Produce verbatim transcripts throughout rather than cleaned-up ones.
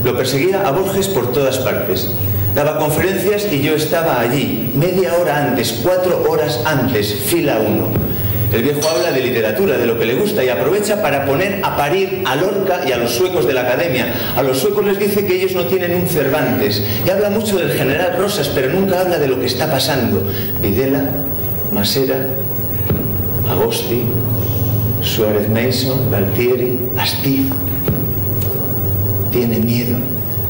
Lo perseguía a Borges por todas partes. Daba conferencias y yo estaba allí, media hora antes, cuatro horas antes, fila uno. El viejo habla de literatura, de lo que le gusta, y aprovecha para poner a parir a Lorca y a los suecos de la academia. A los suecos les dice que ellos no tienen un Cervantes. Y habla mucho del general Rosas, pero nunca habla de lo que está pasando. Videla, Masera, Agosti, Suárez Mason, Galtieri, Astiz. Tiene miedo.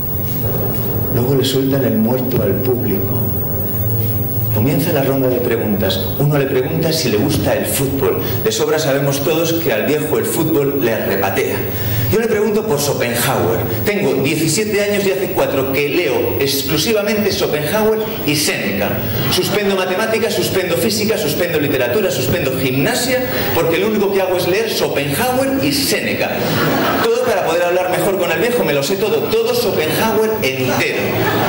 Luego le sueltan el muerto al público. Comienza la ronda de preguntas. Uno le pregunta si le gusta el fútbol. De sobra sabemos todos que al viejo el fútbol le repatea. Yo le pregunto por Schopenhauer. Tengo diecisiete años y hace cuatro que leo exclusivamente Schopenhauer y Séneca. Suspendo matemáticas, suspendo física, suspendo literatura, suspendo gimnasia, porque lo único que hago es leer Schopenhauer y Séneca. Todo para poder hablar mejor con el viejo, me lo sé todo, todo Schopenhauer entero.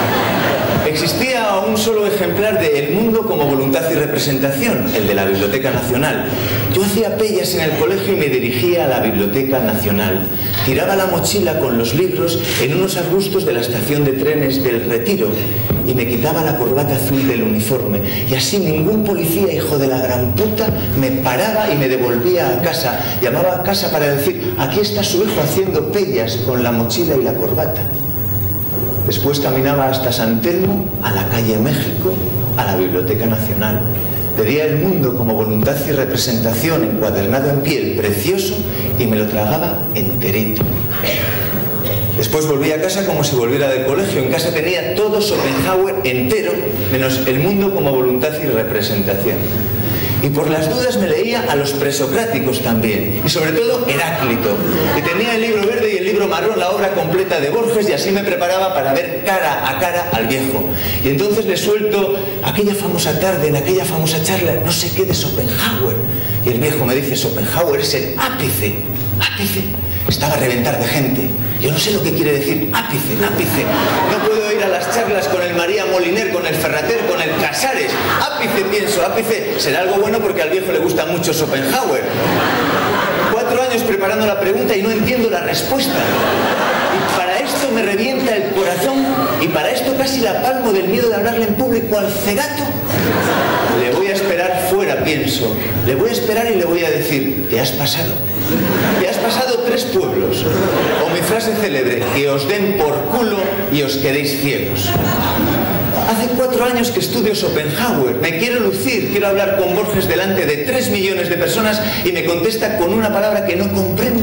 Existía un solo ejemplar de El mundo como voluntad y representación, el de la Biblioteca Nacional. Yo hacía pellas en el colegio y me dirigía a la Biblioteca Nacional. Tiraba la mochila con los libros en unos arbustos de la estación de trenes del Retiro y me quitaba la corbata azul del uniforme. Y así ningún policía, hijo de la gran puta, me paraba y me devolvía a casa. Llamaba a casa para decir: aquí está su hijo haciendo pellas con la mochila y la corbata. Después caminaba hasta San Telmo, a la calle México, a la Biblioteca Nacional. Pedía El mundo como voluntad y representación, encuadernado en piel, precioso, y me lo tragaba enterito. Después volví a casa como si volviera del colegio. En casa tenía todo Schopenhauer entero, menos El mundo como voluntad y representación. Y por las dudas me leía a los presocráticos también, y sobre todo Heráclito. Y tenía el libro verde y el libro marrón, la obra completa de Borges, y así me preparaba para ver cara a cara al viejo. Y entonces le suelto aquella famosa tarde, en aquella famosa charla, no sé qué de Schopenhauer. Y el viejo me dice: Schopenhauer es el ápice. ¿Ápice? Estaba a reventar de gente. Yo no sé lo que quiere decir ápice, ápice. No puedo ir a las charlas con el María Moliner, con el Ferrater, con el Casares. Ápice, pienso, ápice. Será algo bueno porque al viejo le gusta mucho Schopenhauer. Cuatro años preparando la pregunta y no entiendo la respuesta. Y para esto me revienta el corazón, y para esto casi la palmo del miedo de hablarle en público al cegato. Le voy a esperar fuera, pienso. Le voy a esperar y le voy a decir: te has pasado. Te has pasado tres pueblos. O mi frase célebre: que os den por culo y os quedéis ciegos. Hace cuatro años que estudio Schopenhauer. Me quiero lucir, quiero hablar con Borges delante de tres millones de personas y me contesta con una palabra que no comprendo.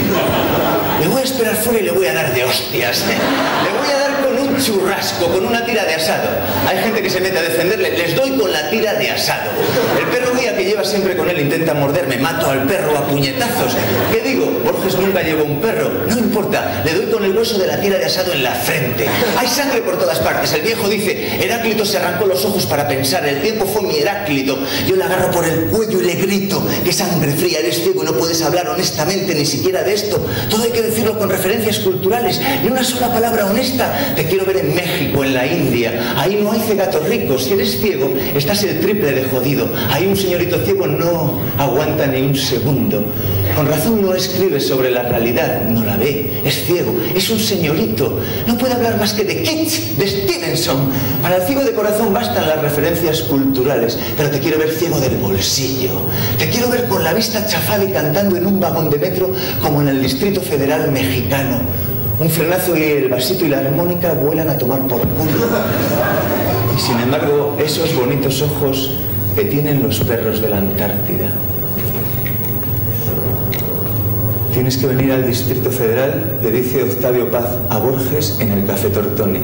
Le voy a esperar fuera y le voy a dar de hostias. Le voy a dar con un churrasco, con una tira de asado. Hay gente que se mete a defenderle. Les doy con la tira de asado. El perro guía que lleva siempre con él intenta morderme. Mato al perro a puñetazos. ¿Qué digo? Borges nunca llevó un perro. No importa. Le doy con el hueso de la tira de asado en la frente. Hay sangre por todas partes. El viejo dice: Heráclito se arrancó los ojos para pensar. El tiempo fue mi Heráclito. Yo le agarro por el cuello y le grito: qué sangre fría, eres ciego y no puedes hablar honestamente ni siquiera de esto. Todo hay que decirlo con referencias culturales. Ni una sola palabra honesta. Te quiero ver en México, en la India. Ahí no hay cegatos ricos. Si eres ciego, estás el triple de jodido. Ahí un señorito ciego no aguanta ni un segundo. Con razón no escribe sobre la realidad. No la ve. Es ciego. Es un señorito. No puede hablar más que de Keats, de Stevenson. Para el ciego de corazón bastan las referencias culturales. Pero te quiero ver ciego del bolsillo. Te quiero ver con la vista chafada y cantando en un vagón de metro como en el Distrito Federal mexicano. Un frenazo y el vasito y la armónica vuelan a tomar por culo. Y sin embargo, esos bonitos ojos que tienen los perros de la Antártida. Tienes que venir al Distrito Federal, le dice Octavio Paz a Borges en el Café Tortoni.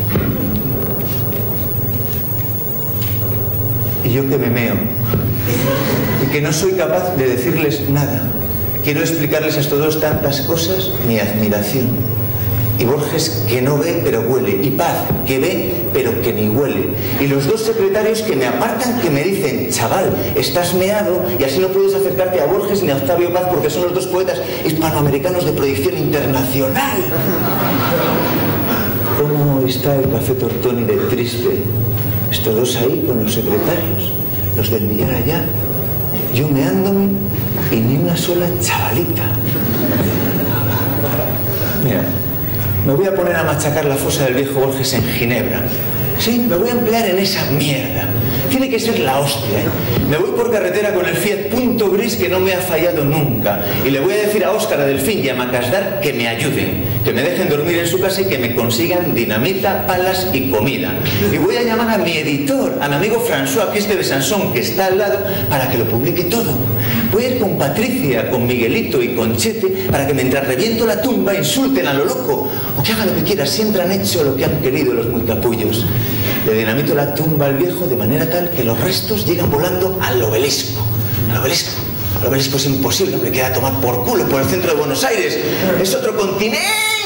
Y yo que me meo. Y que no soy capaz de decirles nada. Quiero explicarles a estos dos tantas cosas, mi admiración. Y Borges que no ve pero huele. Y Paz que ve pero que ni huele. Y los dos secretarios que me apartan, que me dicen: chaval, estás meado y así no puedes acercarte a Borges ni a Octavio Paz porque son los dos poetas hispanoamericanos de proyección internacional. ¿Cómo está el Café Tortoni de triste? Estos dos ahí con los secretarios, los del billar allá, yo meándome y ni una sola chavalita. Mira, Me voy a poner a machacar la fosa del viejo Borges en Ginebra. Sí, me voy a emplear en esa mierda. Tiene que ser la hostia, ¿eh? Me voy por carretera con el Fiat Punto Gris que no me ha fallado nunca. Y le voy a decir a Óscar, a Delfín y a Macasdar que me ayuden, que me dejen dormir en su casa y que me consigan dinamita, palas y comida. Y voy a llamar a mi editor, a mi amigo François, que es de Besançon, que está al lado, para que lo publique todo. Voy a ir con Patricia, con Miguelito y con Chete para que mientras reviento la tumba insulten a lo loco o que hagan lo que quieran. Siempre han hecho lo que han querido los muy capullos. Le dinamito la tumba al viejo de manera tal que los restos llegan volando al obelisco. Al obelisco. El obelisco es imposible, me queda a tomar por culo por el centro de Buenos Aires. Es otro continente.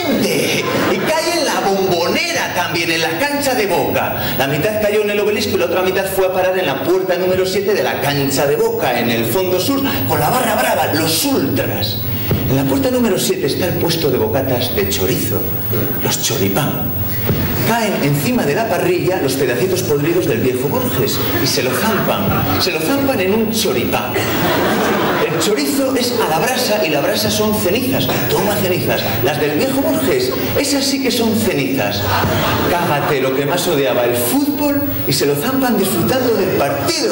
Y cae en la Bombonera también, en la cancha de Boca. La mitad cayó en el obelisco y la otra mitad fue a parar en la puerta número siete de la cancha de Boca, en el fondo sur, con la barra brava, los ultras. En la puerta número siete está el puesto de bocatas de chorizo, los choripán. Caen encima de la parrilla los pedacitos podridos del viejo Borges y se lo zampan, se lo zampan en un choripán. El chorizo es a la brasa y la brasa son cenizas. Toma cenizas. Las del viejo Borges, esas sí que son cenizas. Cágate lo que más odiaba, el fútbol, y se lo zampan disfrutando del partido.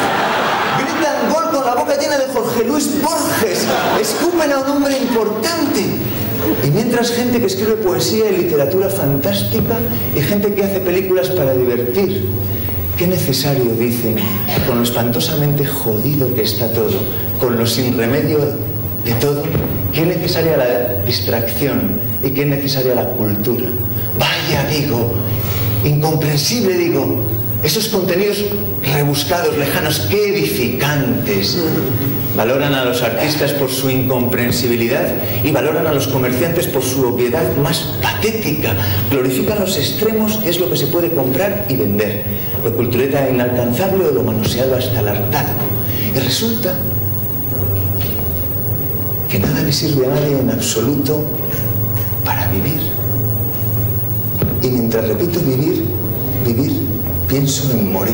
Gritan gol con la boca llena de Jorge Luis Borges. Escupen a un hombre importante. Y mientras gente que escribe poesía y literatura fantástica y gente que hace películas para divertir. Qué necesario, dicen, con lo espantosamente jodido que está todo, con lo sin remedio de todo, qué necesaria la distracción y qué necesaria la cultura. Vaya, digo, incomprensible, digo, esos contenidos rebuscados, lejanos, qué edificantes. Valoran a los artistas por su incomprensibilidad y valoran a los comerciantes por su obviedad más patética. Glorifican los extremos, es lo que se puede comprar y vender. Lo cultureta inalcanzable o lo manoseado hasta el hartazgo. Y resulta que nada le sirve a nadie en absoluto para vivir. Y mientras repito vivir, vivir, pienso en morir.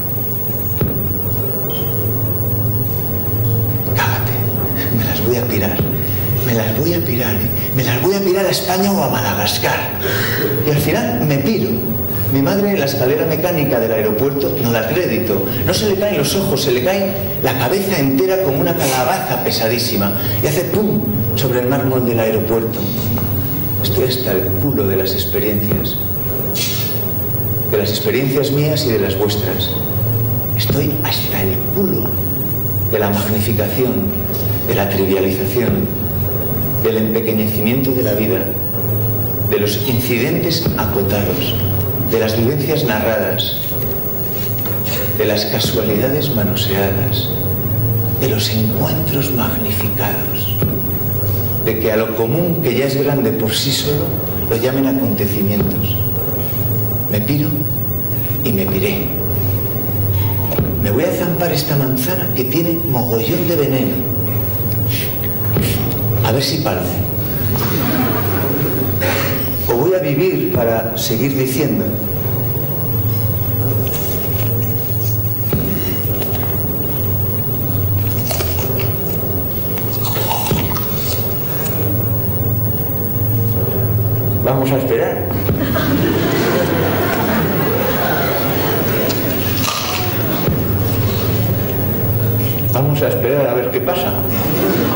Me las voy a pirar, me las voy a pirar, ¿eh? me las voy a pirar a España o a Madagascar. Y al final me piro. Mi madre en la escalera mecánica del aeropuerto no da crédito. No se le caen los ojos, se le cae la cabeza entera como una calabaza pesadísima. Y hace pum sobre el mármol del aeropuerto. Estoy hasta el culo de las experiencias. De las experiencias mías y de las vuestras. Estoy hasta el culo de la magnificación, de la trivialización, del empequeñecimiento de la vida, de los incidentes acotados, de las vivencias narradas, de las casualidades manoseadas, de los encuentros magnificados, de que a lo común, que ya es grande por sí solo, lo llamen acontecimientos. Me piro y me piré. Me voy a zampar esta manzana que tiene mogollón de veneno. A ver si paro. O voy a vivir para seguir diciendo. Vamos a esperar. Vamos a esperar a ver qué pasa.